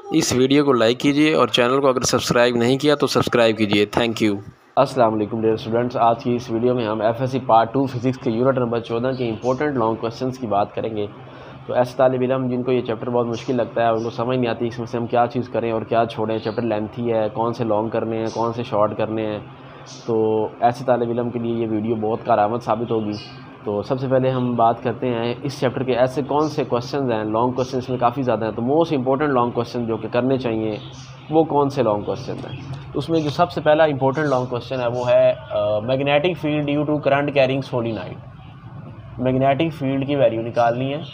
इस वीडियो को लाइक कीजिए और चैनल को अगर सब्सक्राइब नहीं किया तो सब्सक्राइब कीजिए। Thank you. अस्सलाम वालेकुम डियर स्टूडेंट्स, आज की इस वीडियो में हम एफएससी पार्ट 2 फिज़िक्स के यूनिट नंबर 14 के इंपॉर्टेंट लॉन्ग क्वेश्चंस की बात करेंगे। तो ऐसे तालिब इल्म जिनको ये चैप्टर बहुत मुश्किल लगता है, उनको समझ नहीं आती इसमें से हम क्या चीज़ करें और क्या छोड़ें, चैप्टर लेंथी है, कौन से लॉन्ग करने हैं, कौन से शॉर्ट करने हैं, तो ऐसे तालिब इल्म के लिए ये वीडियो बहुत कारआमद साबित होगी। तो सबसे पहले हम बात करते हैं इस चैप्टर के ऐसे कौन से क्वेश्चन हैं, लॉन्ग क्वेश्चन इसमें काफ़ी ज़्यादा हैं, तो मोस्ट इंपॉर्टेंट लॉन्ग क्वेश्चन जो कि करने चाहिए वो कौन से लॉन्ग क्वेश्चन हैं। तो उसमें जो सबसे पहला इंपॉर्टेंट लॉन्ग क्वेश्चन है वो है magnetic field due to current carrying solenoid. Magnetic field की वैल्यू निकालनी है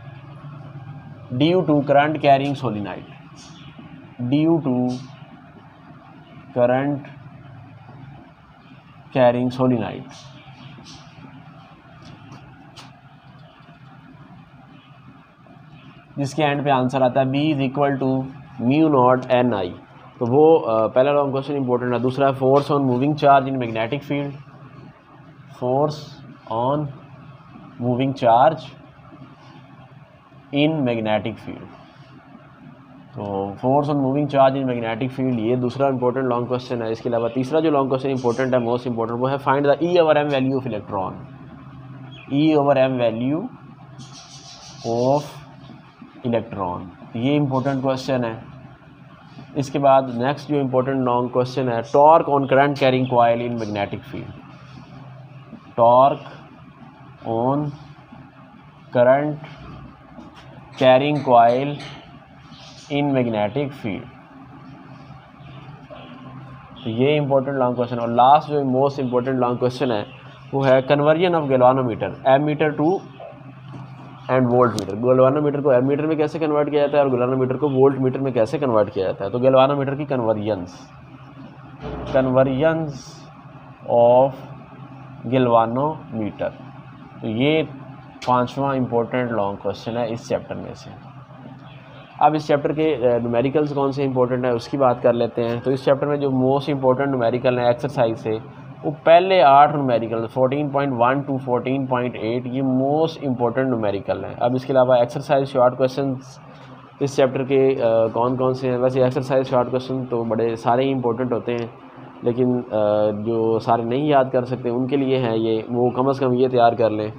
due to current carrying solenoid, due to current carrying solenoid. जिसके एंड पे आंसर आता है B is equal to mu naught N I. तो वो पहला लॉन्ग क्वेश्चन इंपॉर्टेंट है। दूसरा force on moving charge in magnetic field, force on moving charge in magnetic field. तो force on moving charge in magnetic field ये दूसरा important long question है। इसके अलावा तीसरा जो लॉन्ग क्वेश्चन इंपॉर्टेंट है, मोस्ट इंपॉर्टेंट, वो है find the E over M value of electron, E over M value of electron. ये इंपॉर्टेंट क्वेश्चन है। इसके बाद नेक्स्ट जो इंपॉर्टेंट लॉन्ग क्वेश्चन है, torque on current carrying coil in magnetic field, torque on current carrying coil in magnetic field. तो ये important long question. और last जो मोस्ट इंपॉर्टेंट लॉन्ग क्वेश्चन है वो है conversion of galvanometer ammeter to and voltmeter. Galvanometer को ammeter में कैसे कन्वर्ट किया जाता है और गैल्वानोमीटर को वोल्ट मीटर में कैसे कन्वर्ट किया जाता है। तो गैल्वानोमीटर की कन्वर्जन्स ऑफ गैल्वानोमीटर। तो ये पांचवा इंपॉर्टेंट लॉन्ग क्वेश्चन है इस चैप्टर में से। अब इस चैप्टर के न्यूमेरिकल्स कौन से इंपॉर्टेंट है उसकी बात कर लेते हैं। तो इस चैप्टर में जो मोस्ट इंपॉर्टेंट न्यूमेरिकल है एक्सरसाइज से, वो पहले 8 न्यूमेरिकल 14.1 टू 14.8 ये मोस्ट इंपॉर्टेंट न्यूमेरिकल है। अब इसके अलावा एक्सरसाइज शॉर्ट क्वेश्चंस इस चैप्टर के कौन कौन से हैं। वैसे एक्सरसाइज शॉर्ट क्वेश्चन तो बड़े सारे ही इंपॉर्टेंट होते हैं, लेकिन जो सारे नहीं याद कर सकते उनके लिए हैं ये, वो कम से कम ये तैयार कर लें।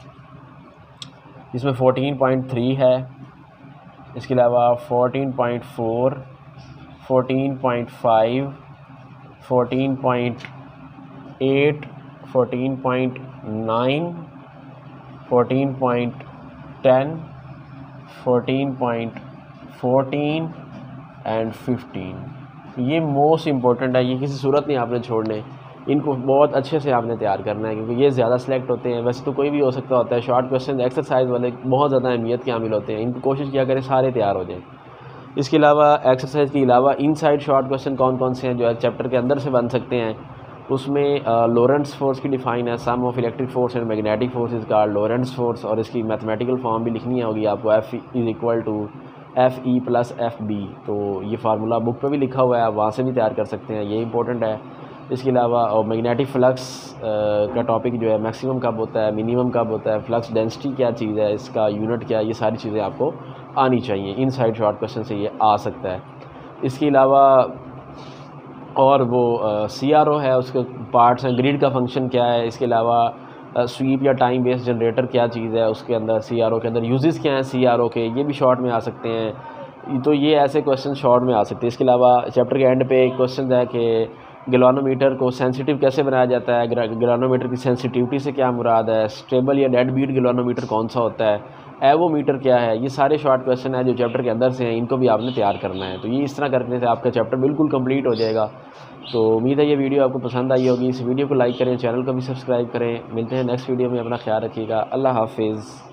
इसमें 14.3 है, इसके अलावा 14.4, 14.5, 14.8, 14.9, 14.10, 14.14 एंड 15। ये मोस्ट इंपॉर्टेंट है। ये किसी सूरत नहीं आपने छोड़ने, इनको बहुत अच्छे से आपने तैयार करना है क्योंकि ये ज़्यादा सेलेक्ट होते हैं। वैसे तो कोई भी हो सकता होता है, शॉर्ट क्वेश्चन एक्सरसाइज वाले बहुत ज़्यादा अहमियत के हामिल होते हैं। इनको कोशिश किया करें सारे तैयार हो जाएं। इसके अलावा एक्सरसाइज के अलावा इनसाइड शॉर्ट क्वेश्चन कौन कौन से हैं जो चैप्टर के अंदर से बन सकते हैं। उसमें लॉरेंट्ज़ फोर्स की डिफाइन है, sum of electric force and magnetic force is called Lorentz force, और इसकी मैथमेटिकल फॉर्म भी लिखनी होगी आपको, F is equal to FE plus FB। तो ये फार्मूला बुक पे भी लिखा हुआ है, आप वहाँ से भी तैयार कर सकते हैं, ये इंपॉर्टेंट है। इसके अलावा मैग्नेटिक फ्लक्स का टॉपिक जो है, मैक्सिमम कब होता है, मिनिमम कब होता है, फ्लक्स डेंसिटी क्या चीज़ है, इसका यूनिट क्या है, ये सारी चीज़ें आपको आनी चाहिए। इनसाइड शॉर्ट क्वेश्चन से ये आ सकता है। इसके अलावा और वो CRO है, उसके पार्ट्स हैं, ग्रिड का फंक्शन क्या है, इसके अलावा स्वीप या टाइम बेस्ड जनरेटर क्या चीज़ है, उसके अंदर CRO के अंदर यूजेस क्या हैं CRO के, ये भी शॉर्ट में आ सकते हैं। तो ये ऐसे क्वेश्चन शॉर्ट में आ सकते हैं। इसके अलावा चैप्टर के एंड पे एक क्वेश्चन है कि गैल्वानोमीटर को सेंसिटिव कैसे बनाया जाता है, गैल्वानोमीटर की सेंसिटिविटी से क्या मुराद है, स्टेबल या डेड बीट गैल्वानोमीटर कौन सा होता है, एवोमीटर क्या है। ये सारे शॉर्ट क्वेश्चन हैं जो चैप्टर के अंदर से हैं, इनको भी आपने तैयार करना है। तो ये इस तरह करने से आपका चैप्टर बिल्कुल कंप्लीट हो जाएगा। तो उम्मीद है ये वीडियो आपको पसंद आई होगी। इस वीडियो को लाइक करें, चैनल को भी सब्सक्राइब करें। मिलते हैं नेक्स्ट वीडियो में, अपना ख्याल रखिएगा। अल्लाह हाफिज़।